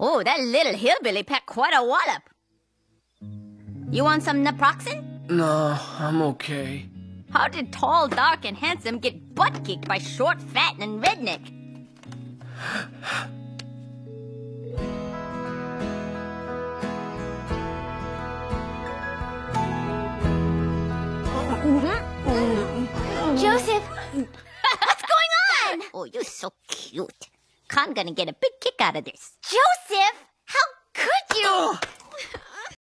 Oh, that little hillbilly packed quite a wallop. You want some naproxen? No, I'm okay. How did tall, dark, and handsome get butt-kicked by short, fat, and redneck? Joseph, what's going on? Oh, you're so cute. Con's gonna get a big kick out of this. Joseph, how could you?